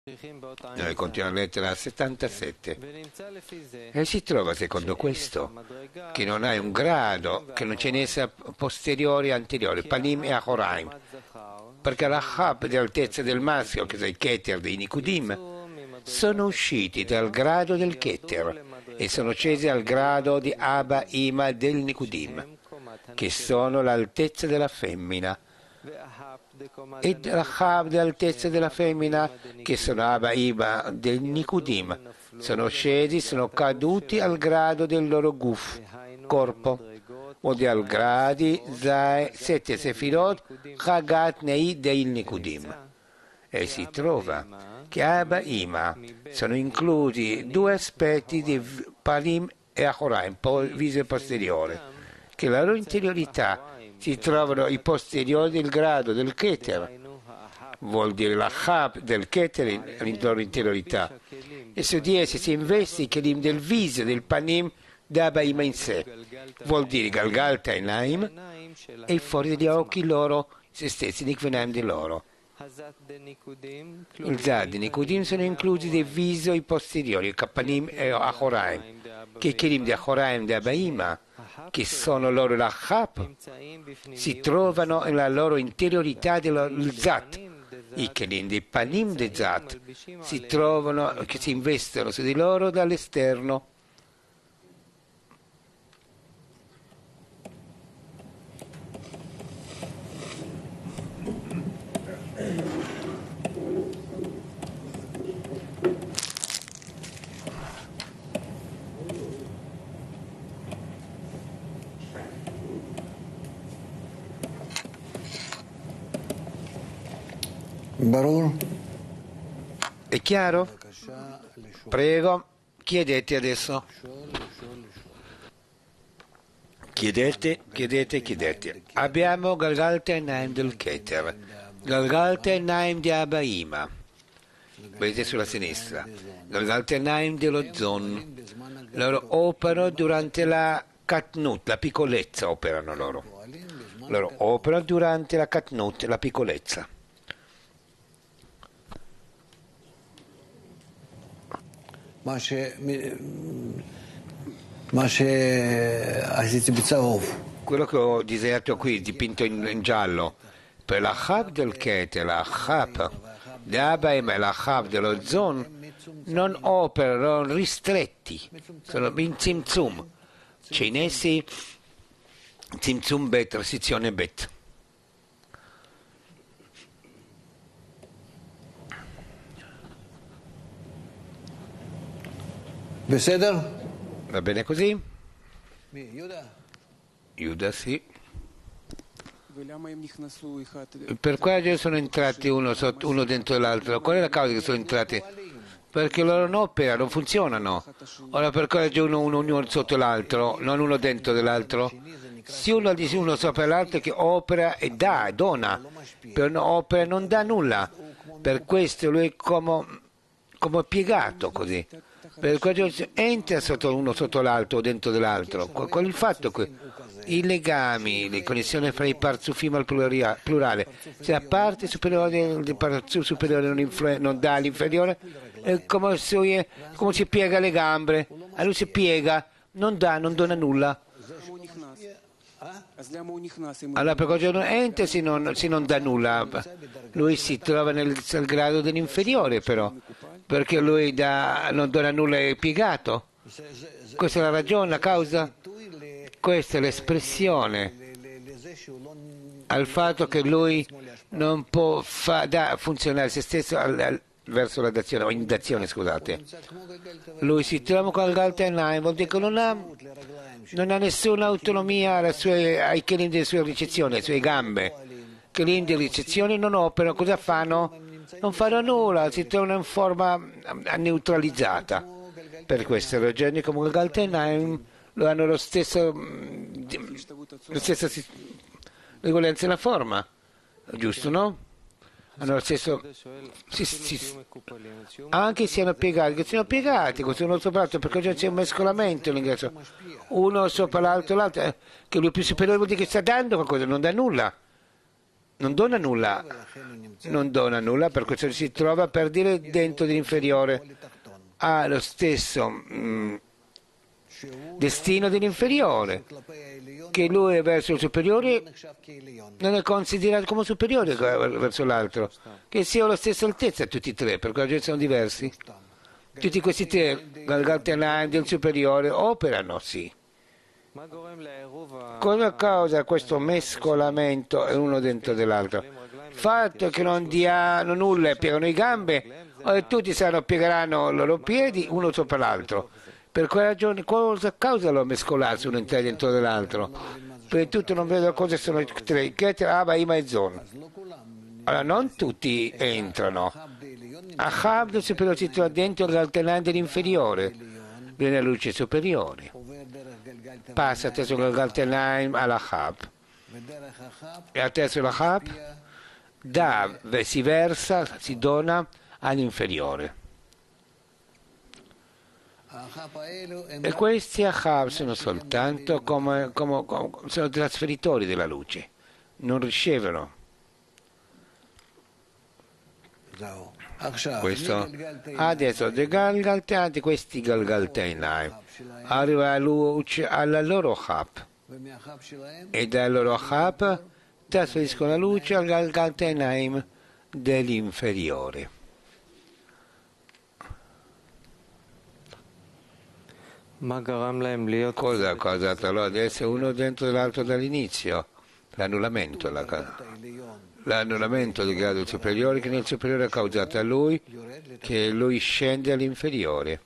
Noi continuiamo a lettera 77. E si trova secondo questo che non hai un grado, che non ce ne sia posteriori e anteriori, Panim e Achoraim, perché la Chab dell'altezza del maschio, che sono i Keter dei Nikudim, sono usciti dal grado del Keter e sono scesi al grado di Abba Ima del Nikudim, che sono l'altezza della femmina, e la Chab dell'altezza della femmina, che sono Abba Ima del Nikudim, sono scesi, sono caduti al grado del loro guf, corpo, o di al gradi sette sefirot Chagat Nei del Nikudim. E si trova che Abba Ima sono inclusi due aspetti di Panim e Achoraim, viso e posteriore, che la loro interiorità si trovano i posteriori del grado del Keter, vuol dire la Chab del Keter in loro interiorità, e su di essi si investe i Kelim del viso, del Panim d'Abba Ima in sé, vuol dire Galgalta e Naim, e fuori degli occhi loro, se stessi, Nikvenaim di loro. Il Zad e Nikudim sono inclusi dei viso i posteriori, Kapanim e Achoraim, che i Kelim di Achoraim di Abba Ima, che sono loro la Chab, si trovano nella loro interiorità del Zat. I Kelim di Panim di Zat si trovano, che si investono su di loro dall'esterno. Barur? È chiaro? Prego, chiedete adesso. Chiedete. Abbiamo Galgalta e Naim del Keter, Galgalta e Naim di Abba Ima, vedete sulla sinistra, Galgalta e Naim dello Zon. Loro operano durante la Katnut, la piccolezza operano loro. Loro operano durante la Katnut, la piccolezza. Quello che ho disegnato qui, dipinto in giallo, per la Chab del Keter, la Chab di Abba Ima e la Chab dello Zon non operano ristretti, sono in Tzimtzum, c'è in essi Tzimtzum Bet, transizione Bet. Va bene così? Yuda, sì. Per quale sono entrati uno dentro l'altro? Qual è la causa che sono entrati? Perché loro non operano, non funzionano. Ora per quale c'è uno sotto l'altro, non uno dentro dell'altro? Se uno dice uno sopra l'altro che opera e dona, però non opera non dà nulla. Per questo lui è come piegato così. Per questo entra uno sotto l'altro o dentro dell'altro. Qual è il fatto che i legami, le connessioni fra i parzufim al plurale, se la parte superiore del parzuf superiore non dà all'inferiore, è come si piega le gambe, a lui si piega, non dona nulla. Allora per cosa non entra se non dà nulla? Lui si trova nel grado dell'inferiore però, perché lui non dona nulla, è piegato. Questa è la ragione, la causa? Questa è l'espressione al fatto che lui non può funzionare se stesso verso la dazione, o in dazione, scusate. Lui si trova con il Galtenheim, vuol dire che non ha nessuna autonomia ai Kelim delle sue ricezioni, alle sue gambe. Kelim di ricezione non operano, cosa fanno? Non fanno nulla, si trovano in forma neutralizzata. Per queste ragioni, come il Galtenheim, hanno la stessa regolenza nella forma, giusto, no? Hanno lo stesso, anche se siano piegati, questo uno sopra l'altro, perché già c'è un mescolamento all'ingresso, uno sopra l'altro, che lui è più superiore vuol dire che sta dando qualcosa, non dà nulla. non dona nulla, per questo si trova per dire dentro dell'inferiore, ha lo stesso destino dell'inferiore, che lui è verso il superiore non è considerato come superiore verso l'altro, che sia la stessa altezza tutti e tre, perché oggi sono diversi. Tutti questi tre Galgaltenaim del superiore operano, sì. Cosa causa questo mescolamento uno dentro dell'altro? Il fatto che non diano nulla e piegano le gambe, o tutti piegheranno i loro piedi uno sopra l'altro. Per quella ragione, cosa causa lo mescolarsi uno dentro dell'altro? Per tutto non vedo cosa sono i tre, Keter, Abba, Ima e Zon. Allora, non tutti entrano. Ahab del superiore si trova dentro il Galtenaim dell'inferiore, viene la luce superiore. Passa attraverso il Galtenaim all'Ahab. E attraverso l'Ahab si versa, si dona all'inferiore. E questi Ahab sono soltanto sono trasferitori della luce, non ricevono. Questo adesso questi Galgaltenaim arriva alla loro Ahab e dal loro Ahab trasferiscono la luce al Galgaltenaim dell'inferiore. Cosa ha causato loro di essere uno dentro dell'altro dall'inizio? L'annullamento del grado superiore, che nel superiore ha causato a lui che lui scende all'inferiore.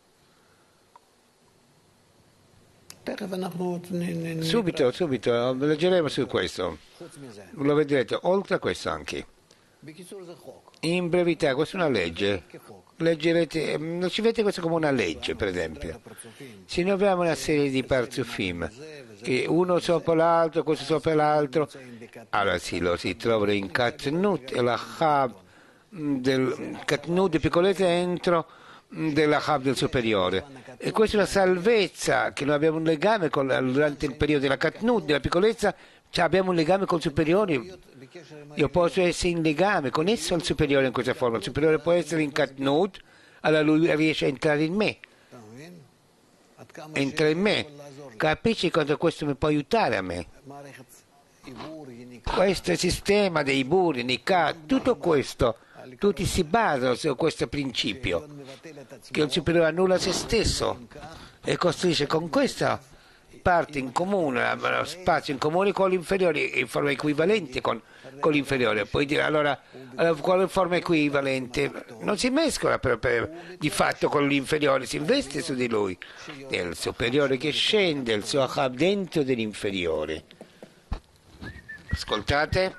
Subito, leggeremo su questo. Lo vedrete, oltre a questo anche. In brevità, questa è una legge. Leggerete, non ci vedete questo come una legge, per esempio. Se noi abbiamo una serie di parzufim, che uno sopra l'altro, questo sopra l'altro, allora sì, lo si trovano in Katnut e la Chab del Katnut di piccolezza dentro della Chab del superiore. E questa è una salvezza, che noi abbiamo un legame durante il periodo della Katnut, della piccolezza, abbiamo un legame col superiore. Io posso essere in legame con esso al superiore in questa forma. Il superiore può essere in Katnut, allora lui riesce a entrare in me. Entra in me. Capisci quanto questo mi può aiutare a me? Questo sistema dei buri, Nikat, tutto questo, tutti si basano su questo principio, che il superiore annulla se stesso e costruisce con questa parte in comune, spazio in comune con l'inferiore, in forma equivalente con l'inferiore. Poi dire allora quale forma equivalente? Non si mescola di fatto con l'inferiore, si investe su di lui. È il superiore che scende, il suo Ahab dentro dell'inferiore. Ascoltate.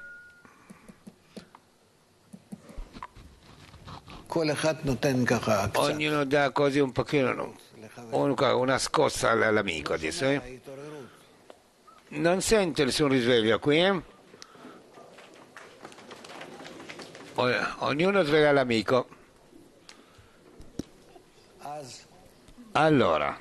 Ognuno dà così un pochino, una scossa all'amico adesso. Non sento nessun risveglio qui. Ognuno sveglia l'amico. Allora,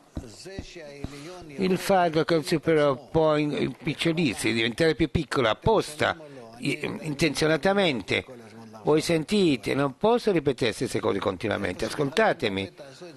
il fatto che il superiore può impicciolirsi, diventare più piccolo apposta, intenzionatamente. Voi sentite, non posso ripetere le stesse cose continuamente, ascoltatemi.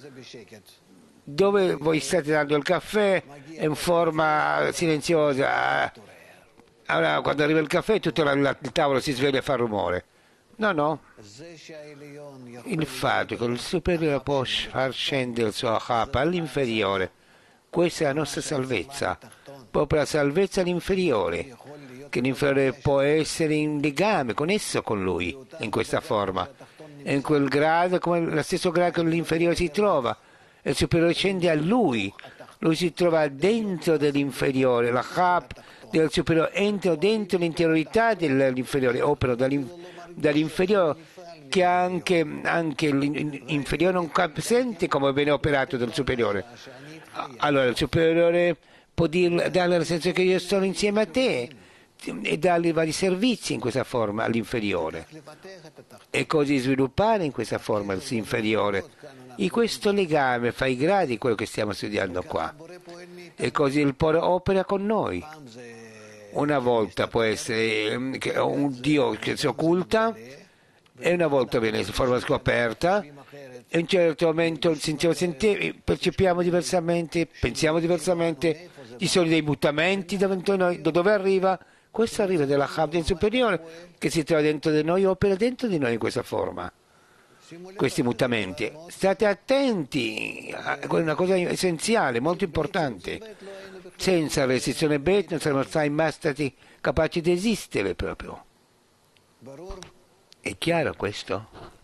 Dove voi state dando il caffè in forma silenziosa, allora quando arriva il caffè tutto il tavolo si sveglia e fa rumore. No. Il fatto che il superiore può far scendere il suo Ahab all'inferiore, questa è la nostra salvezza, proprio la salvezza all'inferiore, che l'inferiore può essere in legame con esso, con lui, in questa forma, e in quel grado, come lo stesso grado che l'inferiore si trova, e il superiore scende a lui si trova dentro dell'inferiore, la Chab del superiore entra dentro l'interiorità dell'inferiore, opera dall'inferiore, che anche l'inferiore non sente come viene operato dal superiore. Allora il superiore può darle la sensazione che io sono insieme a te e dargli vari servizi in questa forma all'inferiore e così sviluppare in questa forma l'inferiore. E questo legame fa i gradi, quello che stiamo studiando qua, e così il Pore opera con noi. Una volta può essere un Dio che si occulta e una volta viene in forma scoperta e in un certo momento percepiamo diversamente, pensiamo diversamente, ci sono dei mutamenti davanti a noi, da dove arriva? Questo arriva dalla Chavdin superiore che si trova dentro di noi, opera dentro di noi in questa forma. Questi mutamenti. State attenti, è una cosa essenziale, molto importante. Senza la restrizione Bet non saremmo mai stati capaci di esistere proprio. È chiaro questo?